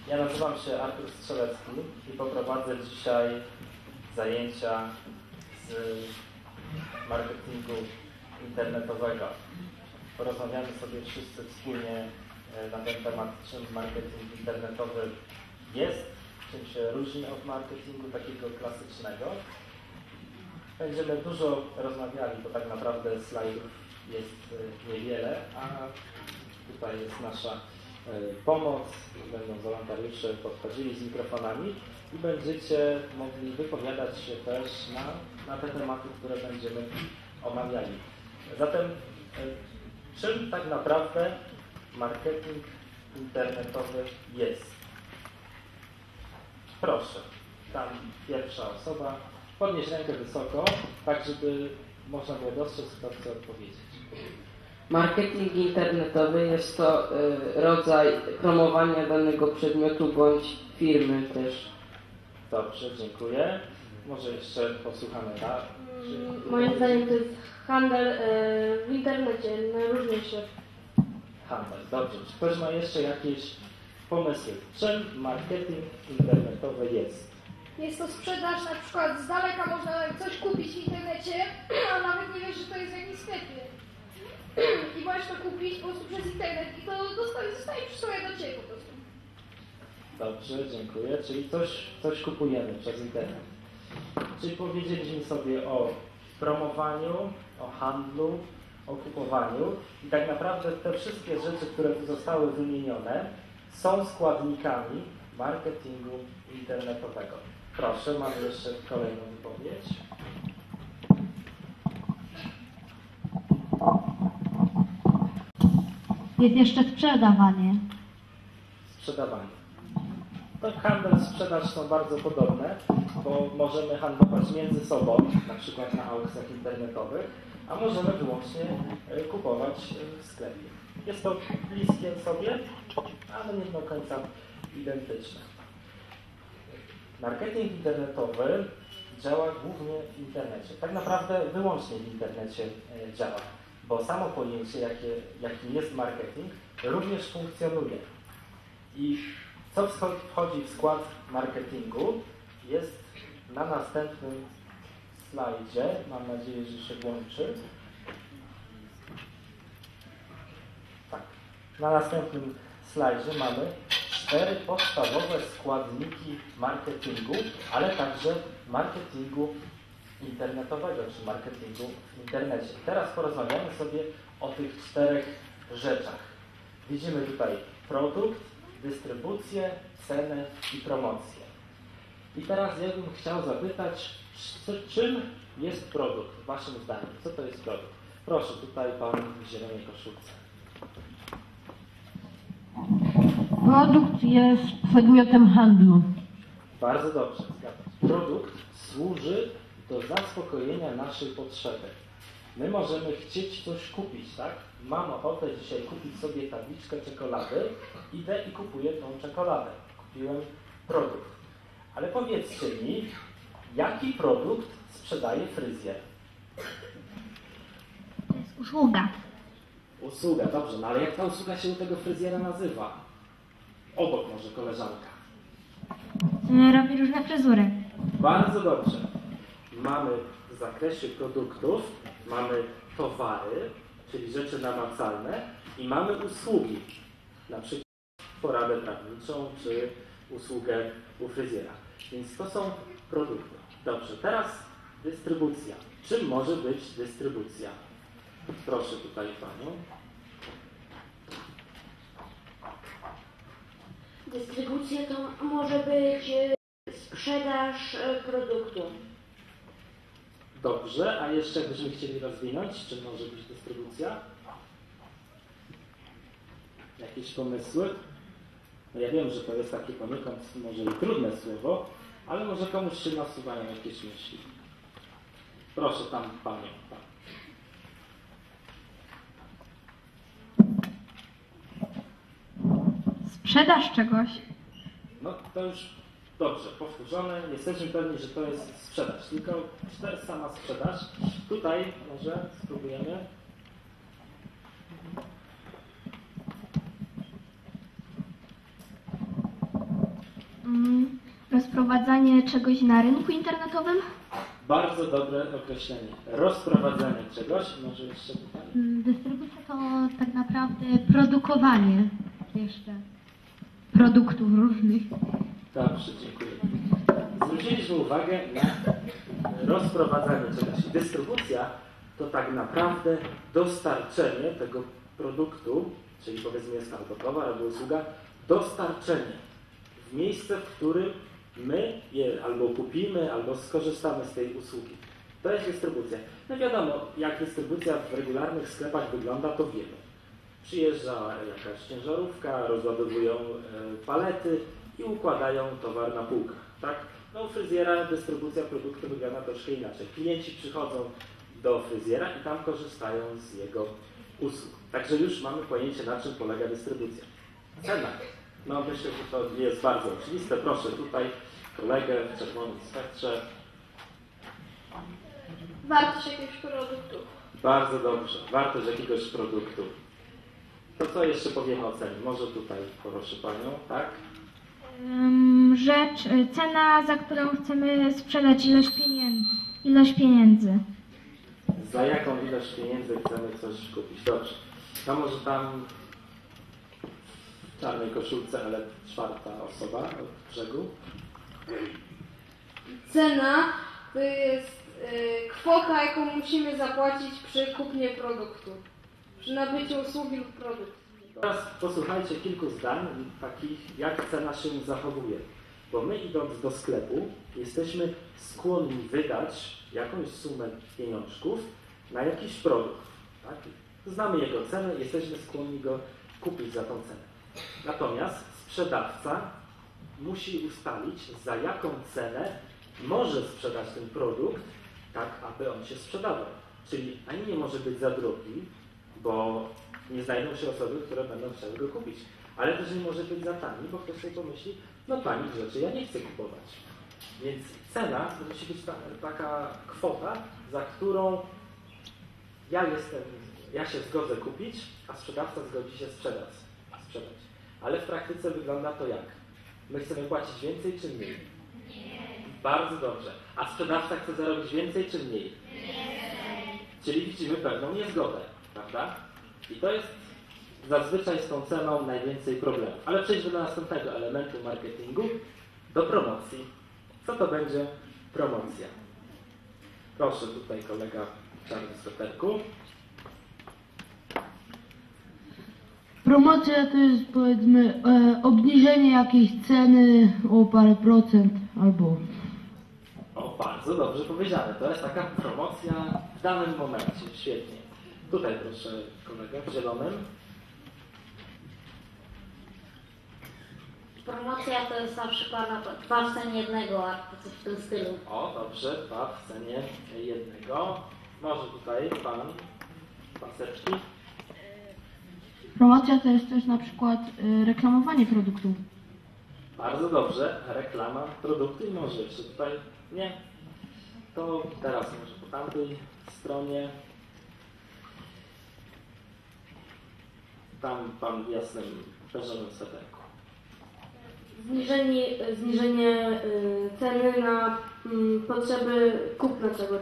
Ja nazywam się Artur Strzelecki i poprowadzę dzisiaj zajęcia z marketingu internetowego. Porozmawiamy sobie wszyscy wspólnie na ten temat, czym marketing internetowy jest, czym się różni od marketingu takiego klasycznego. Będziemy dużo rozmawiali, bo tak naprawdę slajdów jest niewiele, a tutaj jest nasza pomoc, będą wolontariusze podchodzili z mikrofonami i będziecie mogli wypowiadać się też na te tematy, które będziemy omawiali. Zatem czym tak naprawdę marketing internetowy jest? Proszę, tam pierwsza osoba, podnieść rękę wysoko, tak żeby można było dostrzec, kto chce odpowiedzieć. Marketing internetowy jest to rodzaj promowania danego przedmiotu bądź firmy też. Dobrze, dziękuję. Może jeszcze posłuchamy, tak? Moim zdaniem to jest handel w internecie, najróżniejszy. Handel, dobrze. Czy ktoś ma jeszcze jakieś pomysły? Czym marketing internetowy jest? Jest to sprzedaż, na przykład z daleka można coś kupić w internecie, a nawet nie wiesz, że to jest w jakimś sklepie. I możesz to kupić po prostu przez internet i to zostaje przysłane do Ciebie po prostu. Dobrze, dziękuję. Czyli coś kupujemy przez internet. Czyli powiedzieliśmy sobie o promowaniu, o handlu, o kupowaniu i tak naprawdę te wszystkie rzeczy, które tu zostały wymienione, są składnikami marketingu internetowego. Proszę, mam jeszcze kolejną wypowiedź. Jest jeszcze sprzedawanie. Sprzedawanie. To handel, sprzedaż są bardzo podobne, bo możemy handlować między sobą, na przykład na aukcjach internetowych, a możemy wyłącznie kupować w sklepie. Jest to bliskie sobie, ale nie do końca identyczne. Marketing internetowy działa głównie w internecie. Tak naprawdę wyłącznie w internecie działa, bo samo pojęcie, jakim jest marketing, również funkcjonuje. I co wchodzi w skład marketingu, jest na następnym slajdzie. Mam nadzieję, że się włączy. Tak. Na następnym slajdzie mamy 4 podstawowe składniki marketingu, ale także marketingu internetowego, czy marketingu w internecie. Teraz porozmawiamy sobie o tych 4 rzeczach. Widzimy tutaj produkt, dystrybucję, cenę i promocję. I teraz ja bym chciał zapytać, czym jest produkt, waszym zdaniem? Co to jest produkt? Proszę, tutaj pan w zielonej koszulce. Produkt jest przedmiotem handlu. Bardzo dobrze, zgadzam się. Produkt służy do zaspokojenia naszej potrzeby. My możemy chcieć coś kupić, tak? Mam ochotę dzisiaj kupić sobie tabliczkę czekolady, idę i kupuję tą czekoladę. Kupiłem produkt. Ale powiedzcie mi, jaki produkt sprzedaje fryzjer? To jest usługa. Usługa, dobrze, no ale jak ta usługa się u tego fryzjera nazywa? Obok może koleżanka. Robi różne fryzury. Bardzo dobrze. Mamy w zakresie produktów, mamy towary, czyli rzeczy namacalne i mamy usługi, na przykład poradę prawniczą czy usługę u fryzjera. Więc to są produkty. Dobrze, teraz dystrybucja. Czym może być dystrybucja? Proszę tutaj panią. Dystrybucja to może być sprzedaż produktu. Dobrze, a jeszcze jakbyśmy chcieli rozwinąć, czym może być dystrybucja? Jakieś pomysły? No ja wiem, że to jest takie poniekąd może i trudne słowo, ale może komuś się nasuwają jakieś myśli. Proszę tam panią. Tak. Sprzedaż czegoś. No to już dobrze, powtórzone. Jesteśmy pewni, że to jest sprzedaż. Tylko czy to jest sama sprzedaż? Tutaj może spróbujemy. rozprowadzanie czegoś na rynku internetowym? Bardzo dobre określenie. Rozprowadzenie czegoś. Może jeszcze pytanie? Dystrybucja to tak naprawdę produkowanie jeszcze produktów różnych. Dobrze, dziękuję. Zwróciliśmy uwagę na rozprowadzanie czegoś. Dystrybucja to tak naprawdę dostarczenie tego produktu, czyli powiedzmy jest albo towar, albo usługa, dostarczenie w miejsce, w którym my je albo kupimy, albo skorzystamy z tej usługi. To jest dystrybucja. No wiadomo, jak dystrybucja w regularnych sklepach wygląda, to wiemy. Przyjeżdża jakaś ciężarówka, rozładowują palety i układają towar na półkach. Tak? No u fryzjera dystrybucja produktu wygląda troszkę inaczej. Klienci przychodzą do fryzjera i tam korzystają z jego usług. Także już mamy pojęcie, na czym polega dystrybucja. Cena. No myślę, że to jest bardzo oczywiste. Proszę tutaj kolegę w czerwonym swetrze. Wartość jakiegoś produktu. Bardzo dobrze. Wartość jakiegoś produktu. To co jeszcze powiemy o cenie? Może tutaj proszę Panią, tak? Cena, za którą chcemy sprzedać ilość pieniędzy. Za jaką ilość pieniędzy chcemy coś kupić? Dobrze. To może tam w czarnej koszulce, ale czwarta osoba od brzegu. Cena to jest kwota, jaką musimy zapłacić przy kupnie produktu, przy nabyciu usługi lub produktu. Teraz posłuchajcie kilku zdań takich, jak cena się zachowuje. Bo my idąc do sklepu jesteśmy skłonni wydać jakąś sumę pieniążków na jakiś produkt. Tak? Znamy jego cenę, jesteśmy skłonni go kupić za tą cenę. Natomiast sprzedawca musi ustalić, za jaką cenę może sprzedać ten produkt, tak aby on się sprzedawał. Czyli ani nie może być za drogi, bo nie znajdą się osoby, które będą chciały go kupić. Ale też nie może być za tani, bo ktoś sobie pomyśli, no tanich rzeczy ja nie chcę kupować. Więc cena to musi być taka kwota, za którą ja się zgodzę kupić, a sprzedawca zgodzi się sprzedać. Ale w praktyce wygląda to jak? My chcemy płacić więcej czy mniej? Bardzo dobrze. A sprzedawca chce zarobić więcej czy mniej? Czyli widzimy pewną niezgodę, prawda? I to jest zazwyczaj z tą ceną najwięcej problemów. Ale przejdźmy do następnego elementu marketingu, do promocji. Co to będzie promocja? Proszę, tutaj kolega w czarnym sweterku. Promocja to jest, powiedzmy, obniżenie jakiejś ceny o parę procent albo... O, bardzo dobrze powiedziane. To jest taka promocja w danym momencie. Świetnie. Tutaj proszę kolegę w zielonym. Promocja to jest na przykład 2 w cenie jednego, a coś w tym stylu. O, dobrze, 2 w cenie jednego. Może tutaj pan paseczki. Promocja to jest też na przykład reklamowanie produktów. Bardzo dobrze, reklama produktu i może jeszcze tutaj nie. To teraz może po tamtej stronie. Tam pan w jasnym, beżowym sweterku. Zniżenie ceny na potrzeby kupna czegoś.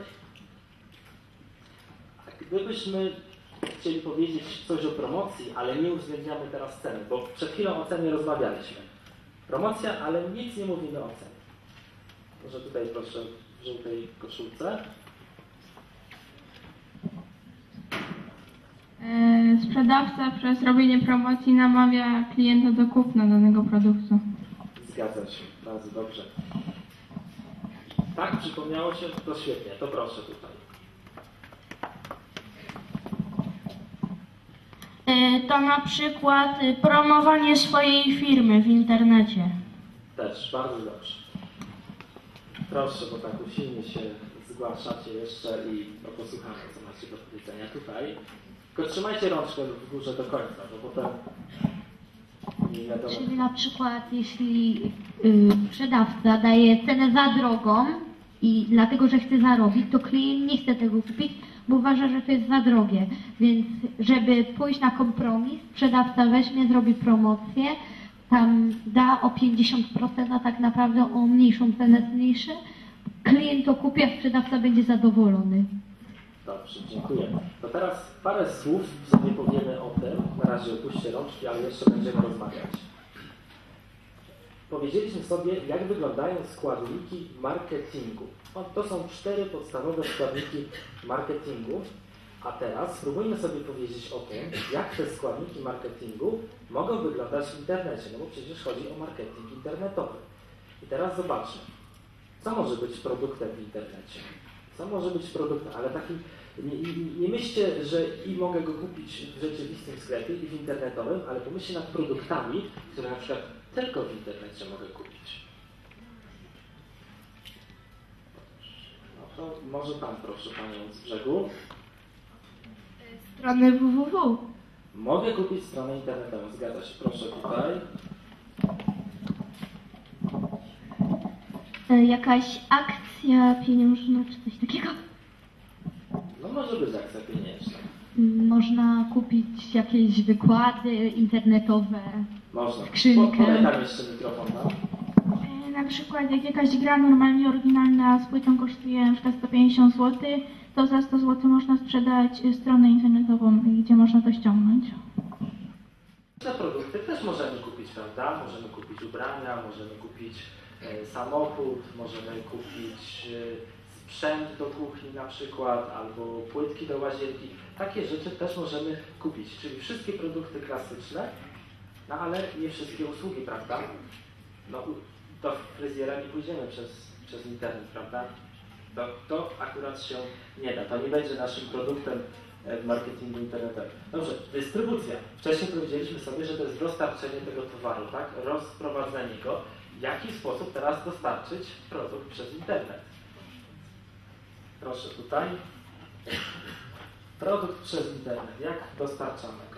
Gdybyśmy chcieli powiedzieć coś o promocji, ale nie uwzględniamy teraz ceny, bo przed chwilą o cenie rozmawialiśmy. Promocja, ale nic nie mówimy o cenie. Może tutaj proszę w żółtej koszulce. Sprzedawca przez robienie promocji namawia klienta do kupna danego produktu. Zgadza się, bardzo dobrze. Tak, przypomniało się, to świetnie, to proszę tutaj. To na przykład promowanie swojej firmy w internecie. Też, bardzo dobrze. Proszę, bo tak usilnie się zgłaszacie jeszcze i posłuchamy, co macie do powiedzenia tutaj. Tylko trzymajcie rączkę w górze do końca, bo potem nie wiadomo. Czyli na przykład jeśli sprzedawca daje cenę za drogą i dlatego, że chce zarobić, to klient nie chce tego kupić, bo uważa, że to jest za drogie. Więc żeby pójść na kompromis, sprzedawca weźmie, zrobi promocję, tam da o 50%, a tak naprawdę o mniejszą cenę zmniejszy. Klient to kupi, a sprzedawca będzie zadowolony. Dobrze, dziękuję. To teraz parę słów sobie powiemy o tym. Na razie opuśćcie rączki, ale jeszcze będziemy rozmawiać. Powiedzieliśmy sobie, jak wyglądają składniki marketingu. To są 4 podstawowe składniki marketingu. A teraz spróbujmy sobie powiedzieć o tym, jak te składniki marketingu mogą wyglądać w internecie. No bo przecież chodzi o marketing internetowy. I teraz zobaczmy, co może być produktem w internecie. Co może być produktem, ale takim, nie myślcie, że i mogę go kupić w rzeczywistym sklepie i w internetowym, ale pomyślcie nad produktami, które na przykład tylko w internecie mogę kupić. No to może pan, proszę panią z brzegu. Strony www. Mogę kupić stronę internetową, zgadza się, proszę tutaj. Jakaś akcja pieniężna czy coś takiego? No może być akcja pieniężna. Można kupić jakieś wykłady internetowe. Można. Skrzynkę. Podaj tam jeszcze mikrofon, no. Na przykład jak jakaś gra normalnie oryginalna z płytą kosztuje na przykład 150 zł, to za 100 zł można sprzedać stronę internetową, gdzie można to ściągnąć. Te produkty też możemy kupić, prawda? Możemy kupić ubrania, możemy kupić samochód, możemy kupić sprzęt do kuchni na przykład, albo płytki do łazienki. Takie rzeczy też możemy kupić, czyli wszystkie produkty klasyczne, no ale nie wszystkie usługi, prawda? No do fryzjera nie pójdziemy przez internet, prawda? To akurat się nie da. To nie będzie naszym produktem w marketingu internetowym. Dobrze, dystrybucja. Wcześniej powiedzieliśmy sobie, że to jest dostarczenie tego towaru, tak? Rozprowadzenie go. W jaki sposób teraz dostarczyć produkt przez internet? Proszę tutaj. Produkt przez internet. Jak dostarczamy go?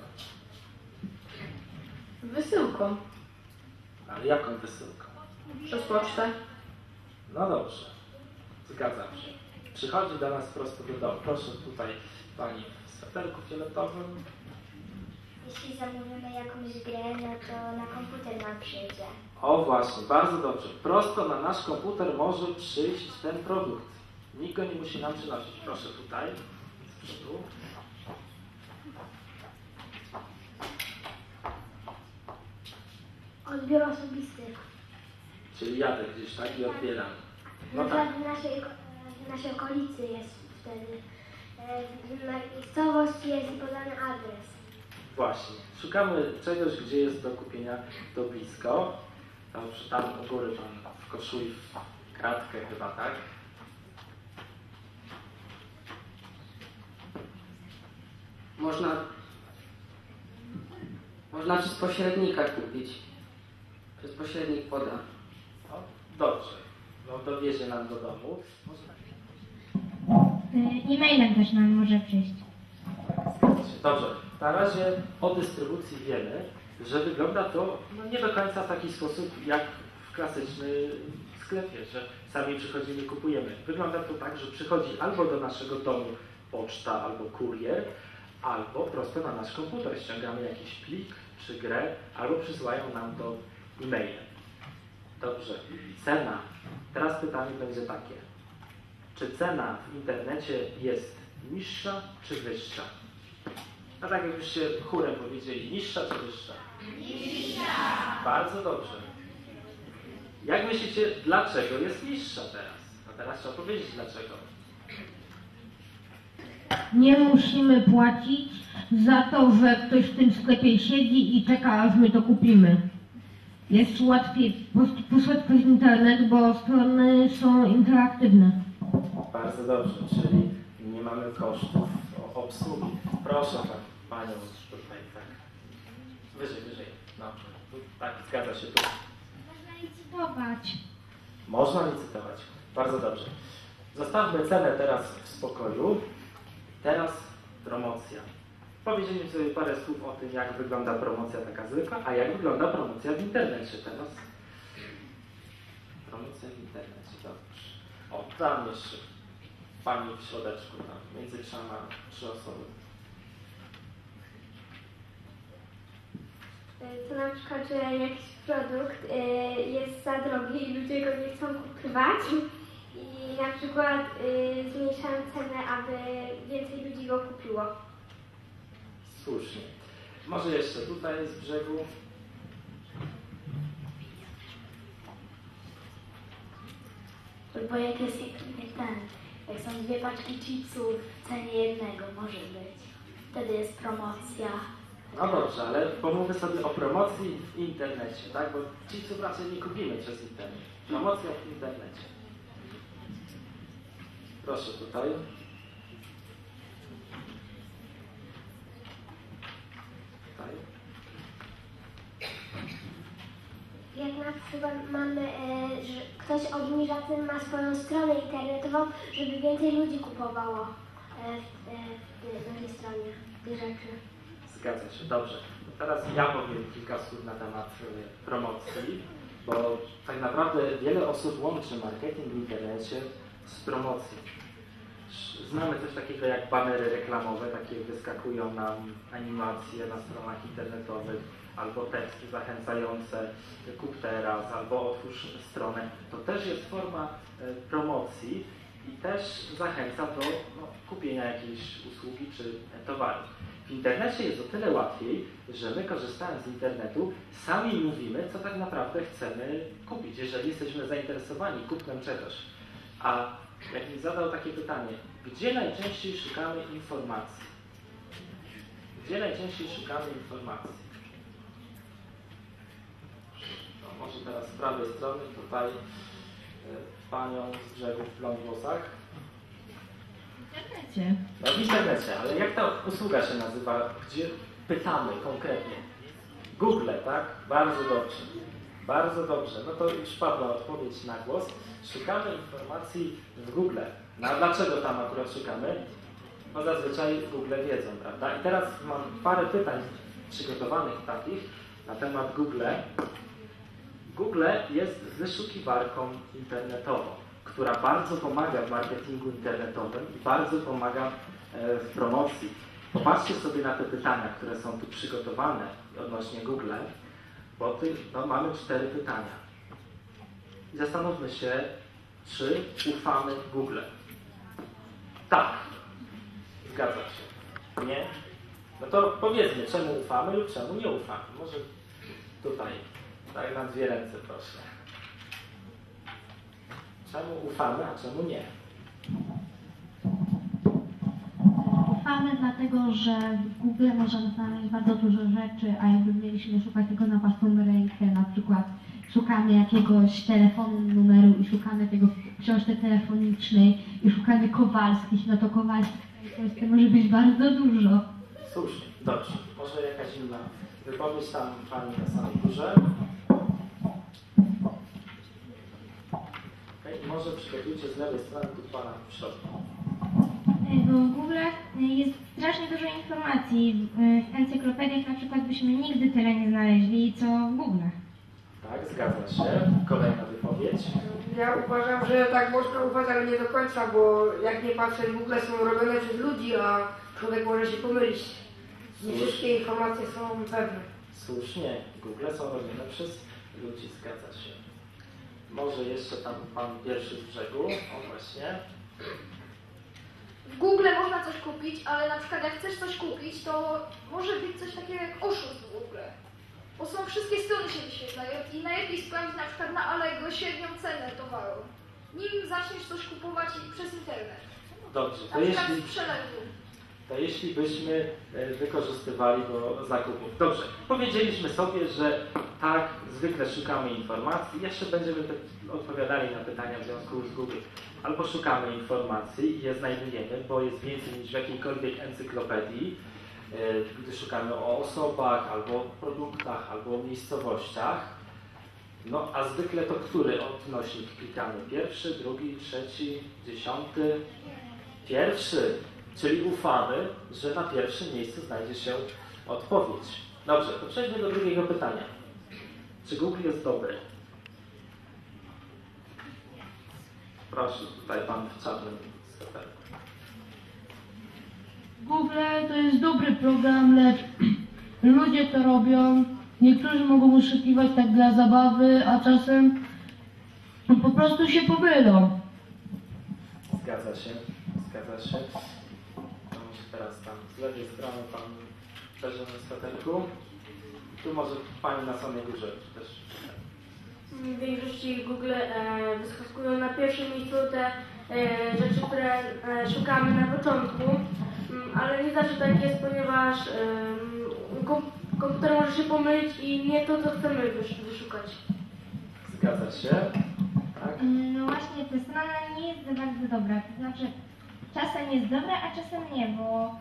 Wysyłką. Ale jaką wysyłką? Przez pocztę. No dobrze. Zgadzam się. Przychodzi do nas prosto do domu. Proszę tutaj pani w sweterku fioletowym. Jeśli zamówimy jakąś grę, no to na komputer nam przyjdzie. O właśnie, bardzo dobrze. Prosto na nasz komputer może przyjść ten produkt. Nikt go nie musi nam przynosić. Proszę tutaj, z przodu. Odbiór osobisty. Czyli jadę gdzieś, tak? I odbieram. No No tak. w naszej okolicy jest wtedy. W miejscowości jest podany adres. Właśnie. Szukamy czegoś, gdzie jest do kupienia to blisko. Tam u góry pan w koszuli w kratkę chyba, tak? Można przez pośrednika kupić. Przez pośrednik poda. No, dobrze. No dowiezie nam do domu. E-mailem też nam może przyjść. Dobrze. Na razie o dystrybucji wiemy, że wygląda to no, nie do końca w taki sposób jak w klasycznym sklepie, że sami przychodzimy i kupujemy. Wygląda to tak, że przychodzi albo do naszego domu poczta albo kurier, albo prosto na nasz komputer. Ściągamy jakiś plik czy grę, albo przysyłają nam to e-mailem. Dobrze. Cena. Teraz pytanie będzie takie. Czy cena w internecie jest niższa czy wyższa? No tak jakbyście chórem powiedzieli, niższa czy wyższa? Niższa! Bardzo dobrze. Jak myślicie, dlaczego jest niższa teraz? No teraz trzeba powiedzieć dlaczego. Nie musimy płacić za to, że ktoś w tym sklepie siedzi i czeka, aż my to kupimy. Jest łatwiej posłać przez internet, bo strony są interaktywne. Bardzo dobrze, czyli nie mamy kosztów obsługi. Proszę panią tutaj, tak. Wyżej. No, tak, zgadza się tu. Można licytować. Można licytować. Bardzo dobrze. Zostawmy cenę teraz w spokoju. Teraz promocja. Powiedzieliśmy sobie parę słów o tym, jak wygląda promocja taka zwykła, a jak wygląda promocja w internecie teraz. Promocja w internecie, dobrze. O, tam jeszcze pani w środeczku, tam między 3 osoby. to na przykład, że jakiś produkt jest za drogi i ludzie go nie chcą kupować i na przykład zmniejszają cenę, aby więcej ludzi go kupiło. Słusznie. Może jeszcze tutaj z brzegu. Bo jak jest jak są 2 paczki chipsów w cenie jednego, może być. Wtedy jest promocja. No dobrze, ale pomówmy sobie o promocji w internecie, tak? Bo chipsów raczej nie kupimy przez internet. Promocja w internecie. Proszę tutaj. Tutaj. Jak na przykład mamy, że ktoś obniża cenę, ma swoją stronę internetową, żeby więcej ludzi kupowało na tej stronie te rzeczy. Zgadza się, dobrze. Teraz ja powiem kilka słów na temat promocji, bo tak naprawdę wiele osób łączy marketing w internecie z promocją. Znamy coś takiego jak banery reklamowe, takie wyskakują nam animacje na stronach internetowych, albo teksty zachęcające, kup teraz, albo otwórz stronę. To też jest forma promocji i też zachęca do kupienia jakiejś usługi czy towaru. W internecie jest o tyle łatwiej, że my, korzystając z internetu, sami mówimy, co tak naprawdę chcemy kupić, jeżeli jesteśmy zainteresowani kupnem czegoś. A jak mi zadał takie pytanie, gdzie najczęściej szukamy informacji? Gdzie najczęściej szukamy informacji? No, może teraz z prawej strony, tutaj panią z brzegu w blond włosach. W internecie. No w internecie, ale jak ta usługa się nazywa? Gdzie pytamy konkretnie? Google, tak? Bardzo dobrze. Bardzo dobrze. No to już padła odpowiedź na głos. Szukamy informacji w Google. No a dlaczego tam akurat szukamy? Bo zazwyczaj w Google wiedzą, prawda? I teraz mam parę pytań przygotowanych takich na temat Google. Google jest wyszukiwarką internetową, która bardzo pomaga w marketingu internetowym i bardzo pomaga w promocji. Popatrzcie sobie na te pytania, które są tu przygotowane odnośnie Google, bo mamy 4 pytania. I zastanówmy się, czy ufamy Google. Tak. Zgadza się. Nie? No to powiedzmy, czemu ufamy lub czemu nie ufamy. Może tutaj, tak na 2 ręce, proszę. Czemu ufamy, a czemu nie? Ufamy dlatego, że w Google możemy znaleźć bardzo dużo rzeczy, a jakby mieliśmy szukać tego na własną rękę, na przykład szukamy jakiegoś telefonu, numeru i szukamy tego w książce telefonicznej i szukamy Kowalskich, no to Kowalskich w Polsce może być bardzo dużo. Słusznie, dobrze. Może jakaś inna wypowiedź tam pani na samej górze. Okay. Może przygotujcie z lewej strony tu pana w środku. Bo w Google jest strasznie dużo informacji. W encyklopediach na przykład byśmy nigdy tyle nie znaleźli, co w Google. Tak, zgadza się. Kolejna wypowiedź. Ja uważam, że tak można ufać, ale nie do końca, bo jak nie patrzę, Google są robione przez ludzi, a człowiek może się pomylić. Nie wszystkie informacje są pewne. Słusznie. Google są robione przez ludzi, zgadza się. Może jeszcze tam pan pierwszy z brzegu. O właśnie. W Google można coś kupić, ale na przykład jak chcesz coś kupić, to może być coś takiego jak oszust w Google. Bo są wszystkie strony się wyświetlają i najlepiej sprawdzić na przykład na Allegro średnią cenę towaru. Nim zaczniesz coś kupować przez internet. Dobrze, Na przykład z przelewu. to jeśli byśmy wykorzystywali do zakupów. Dobrze, powiedzieliśmy sobie, że tak, zwykle szukamy informacji. Jeszcze będziemy odpowiadali na pytania w związku z Google. Albo szukamy informacji i je znajdujemy, bo jest więcej niż w jakiejkolwiek encyklopedii, gdy szukamy o osobach, albo o produktach, albo o miejscowościach. No, a zwykle to który odnośnik klikamy? Pierwszy, drugi, trzeci, 10? Pierwszy, czyli ufamy, że na pierwszym miejscu znajdzie się odpowiedź. Dobrze, to przejdźmy do drugiego pytania. Czy Google jest dobry? Proszę, tutaj pan w czarnym sweterku. Google to jest dobry program, lecz ludzie to robią Niektórzy mogą wyszukiwać tak dla zabawy, a czasem po prostu się pomylą. Zgadza się, zgadza się. To może teraz tam z lewej strony pan leży na sweterku. Tu może pani na samej górze też. W większości Google wyskakują na pierwszym miejscu te rzeczy, które szukamy na początku, ale nie zawsze tak jest, ponieważ komputer może się pomylić i nie to, co chcemy wyszukać. Zgadza się. Tak? No właśnie, ta strona nie jest za bardzo dobra, to znaczy czasem jest dobra, a czasem nie, bo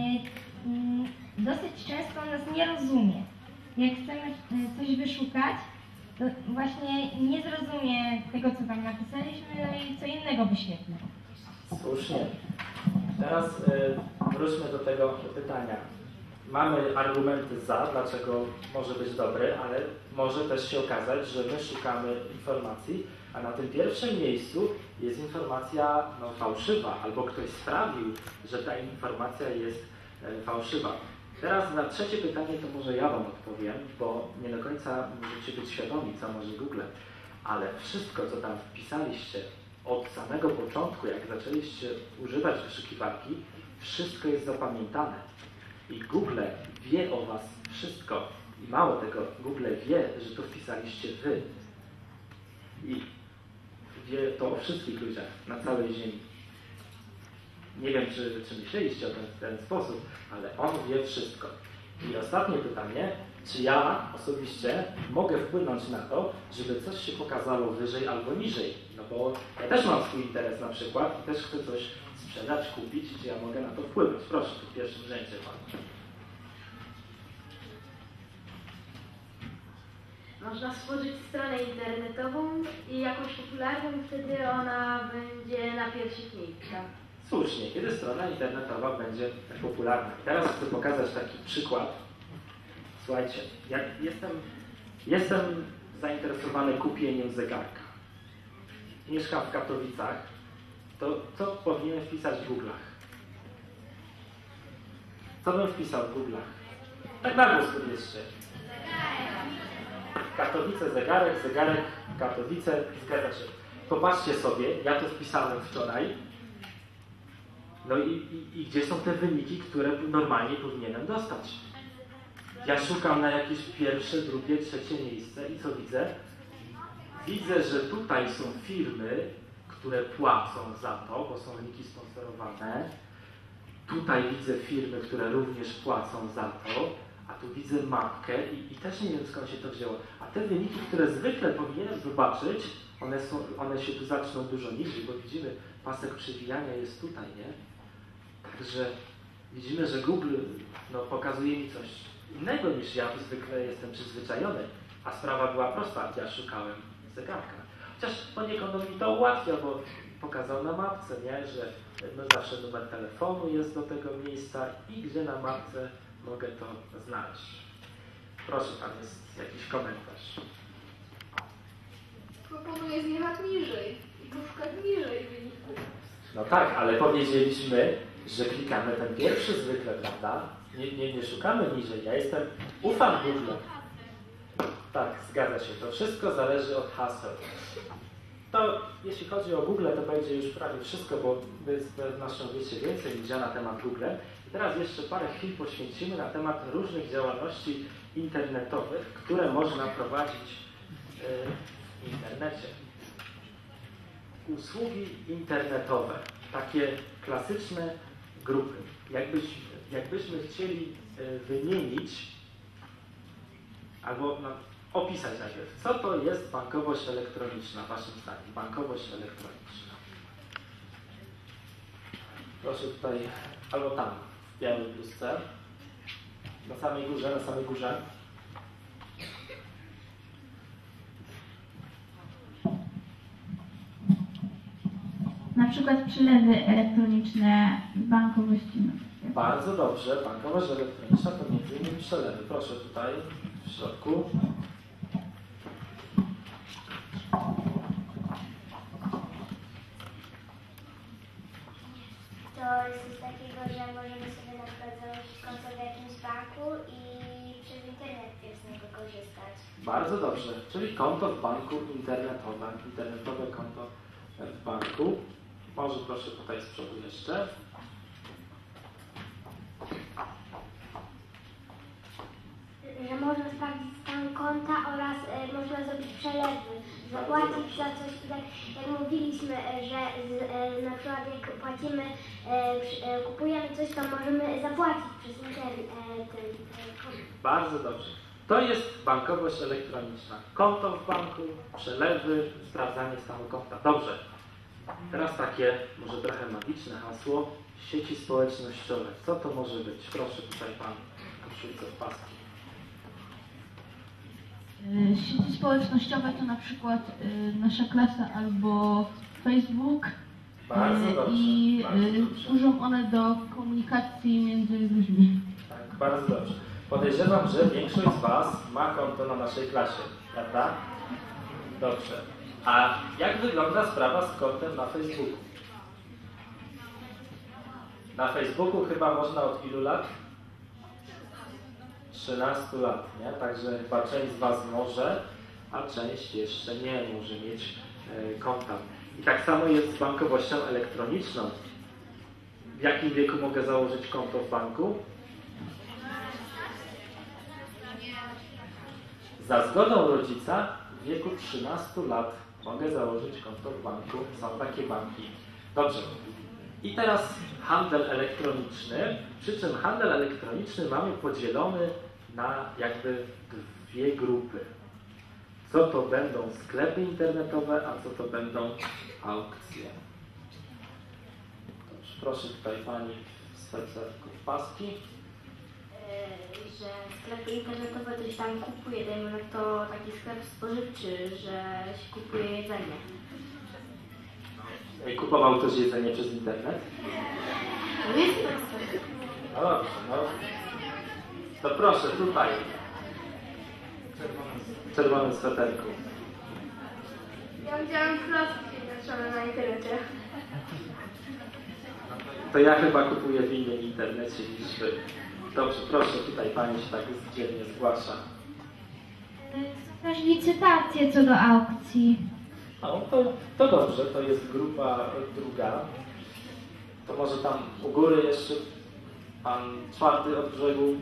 dosyć często nas nie rozumie. Jak chcemy coś wyszukać, to właśnie nie zrozumie tego, co tam napisaliśmy, no i co innego wyświetli. Słusznie. Teraz wróćmy do tego pytania. Mamy argumenty za, dlaczego może być dobry, ale może też się okazać, że my szukamy informacji, a na tym pierwszym miejscu jest informacja fałszywa, albo ktoś sprawił, że ta informacja jest fałszywa. Teraz na trzecie pytanie to może ja Wam odpowiem, bo nie do końca możecie być świadomi, co może Google, ale wszystko, co tam wpisaliście od samego początku, jak zaczęliście używać wyszukiwarki, wszystko jest zapamiętane. I Google wie o Was wszystko. I mało tego, Google wie, że to wpisaliście Wy. I wie to o wszystkich ludziach na całej Ziemi. Nie wiem, czy myśleliście o tym w ten sposób, ale on wie wszystko. I ostatnie pytanie, czy ja osobiście mogę wpłynąć na to, żeby coś się pokazało wyżej albo niżej? No bo ja też mam swój interes na przykład i też chcę coś sprzedać, kupić, czy ja mogę na to wpływać? Proszę, tu w pierwszym rzędzie Pan. Można stworzyć stronę internetową i jakąś popularną, wtedy ona będzie na pierwszych miejscach. Słusznie, kiedy strona internetowa będzie popularna. Teraz chcę pokazać taki przykład. Słuchajcie, jak jestem zainteresowany kupieniem zegarka. Mieszkam w Katowicach, to co powinienem wpisać w Google'ach? Co bym wpisał w Google'ach? Tak na głos powiedzcie. Katowice, zegarek, Katowice, zgadza się. Popatrzcie sobie, ja to wpisałem wczoraj. No i gdzie są te wyniki, które normalnie powinienem dostać? Ja szukam na jakieś pierwsze, drugie, trzecie miejsce i co widzę? Widzę, że tutaj są firmy, które płacą za to, bo są linki sponsorowane. Tutaj widzę firmy, które również płacą za to, a tu widzę mapkę i też nie wiem, skąd się to wzięło. A te wyniki, które zwykle powinienem zobaczyć, one się tu zaczną dużo niżej, bo widzimy, pasek przewijania jest tutaj, nie? Także widzimy, że Google pokazuje mi coś innego niż ja zwykle jestem przyzwyczajony. A sprawa była prosta, ja szukałem zegarka. Chociaż poniekąd mi to ułatwia, bo pokazał na mapce, nie? Że zawsze numer telefonu jest do tego miejsca i gdzie na mapce mogę to znaleźć. Proszę, tam jest jakiś komentarz. Proponuję zjechać niżej i poszukać niżej wyników. No tak, ale powiedzieliśmy, że klikamy ten pierwszy zwykle, prawda? Nie szukamy niżej. Ja ufam Google. Tak, zgadza się. To wszystko zależy od haseł. To jeśli chodzi o Google, to będzie już prawie wszystko, bo wy z pewnością wiecie więcej niż ja na temat Google. I teraz jeszcze parę chwil poświęcimy na temat różnych działalności internetowych, które można prowadzić w internecie. Usługi internetowe, takie klasyczne grupy. Jakbyśmy chcieli wymienić albo opisać najpierw, co to jest bankowość elektroniczna w Waszym zdaniem? Bankowość elektroniczna. Proszę tutaj, albo tam, w białej bluzce. Na samej górze. Na przykład przelewy elektroniczne bankowości. Bardzo dobrze. Bankowość elektroniczna to m.in. przelewy. Proszę tutaj w środku. To jest coś takiego, że możemy sobie na przykład założyć konto w jakimś banku i przez internet z niego korzystać. Bardzo dobrze, czyli konto w banku internetowe, internetowe konto w banku. Może proszę tutaj z przodu jeszcze. Że można sprawdzić stan konta oraz można zrobić przelewy, zapłacić za coś, tak jak mówiliśmy, że na przykład jak płacimy, kupujemy coś, to możemy zapłacić przez internet konto. Bardzo dobrze. To jest bankowość elektroniczna. Konto w banku, przelewy, sprawdzanie stanu konta. Dobrze. Teraz takie, może trochę magiczne hasło, sieci społecznościowe. Co to może być? Proszę tutaj pan koszulce w paski. Sieci społecznościowe to na przykład nasza klasa albo Facebook. Bardzo dobrze. I służą one do komunikacji między ludźmi. Tak, bardzo dobrze. Podejrzewam, że większość z was ma konto na naszej klasie, prawda? Dobrze. A jak wygląda sprawa z kontem na Facebooku? Na Facebooku chyba można od ilu lat? 13 lat, nie? Także chyba część z was może, a część jeszcze nie może mieć konta. I tak samo jest z bankowością elektroniczną. W jakim wieku mogę założyć konto w banku? Za zgodą rodzica w wieku 13 lat mogę założyć konto w banku. Są takie banki. Dobrze. I teraz handel elektroniczny. Przy czym handel elektroniczny mamy podzielony na jakby dwie grupy. Co to będą sklepy internetowe, a co to będą aukcje. Dobrze, proszę tutaj pani w sercerku w paski. Że sklepy internetowe to się tam kupuje, dajmy na to taki sklep spożywczy, że się kupuje jedzenie. Kupował też jedzenie przez internet? To jest proste. No dobrze, no. To proszę, tutaj. W czerwonym sweterku. Ja widziałem klocki napisane na internecie. To ja chyba kupuję w innym internecie niż wy. Dobrze, proszę, tutaj pani się tak dzielnie zgłasza. Są też licytacje co do aukcji. No, to dobrze, to jest grupa druga. To może tam u góry jeszcze pan czwarty od brzegu.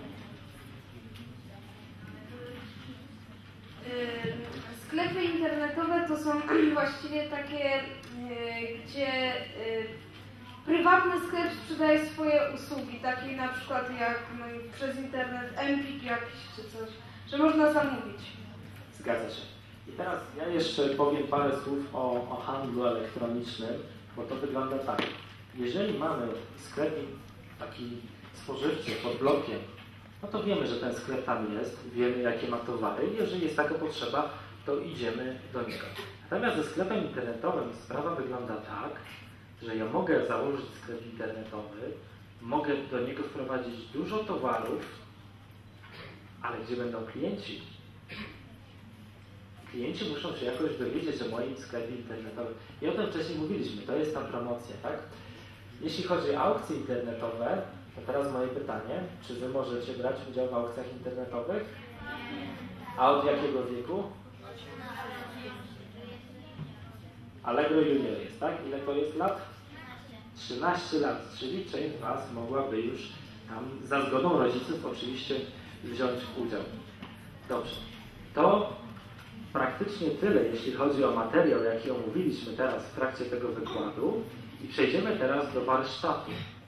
Sklepy internetowe to są właściwie takie, gdzie prywatny sklep sprzedaje swoje usługi, takie na przykład jak przez internet Empik jakiś czy coś, że można zamówić. Zgadza się. I teraz ja jeszcze powiem parę słów o handlu elektronicznym, bo to wygląda tak. Jeżeli mamy sklep taki spożywczy pod blokiem, no to wiemy, że ten sklep tam jest, wiemy jakie ma towary i jeżeli jest taka potrzeba, to idziemy do niego. Natomiast ze sklepem internetowym sprawa wygląda tak, że ja mogę założyć sklep internetowy, mogę do niego wprowadzić dużo towarów, ale gdzie będą klienci? Klienci muszą się jakoś dowiedzieć o moim sklepie internetowym. I o tym wcześniej mówiliśmy, to jest ta promocja, tak? Jeśli chodzi o aukcje internetowe, to teraz moje pytanie, czy wy możecie brać udział w aukcjach internetowych? A od jakiego wieku? Allegro Junior jest, tak? Ile to jest lat? 13 lat, czyli część z was mogłaby już tam za zgodą rodziców oczywiście wziąć udział. Dobrze. To praktycznie tyle, jeśli chodzi o materiał, jaki omówiliśmy teraz w trakcie tego wykładu. I przejdziemy teraz do warsztatu.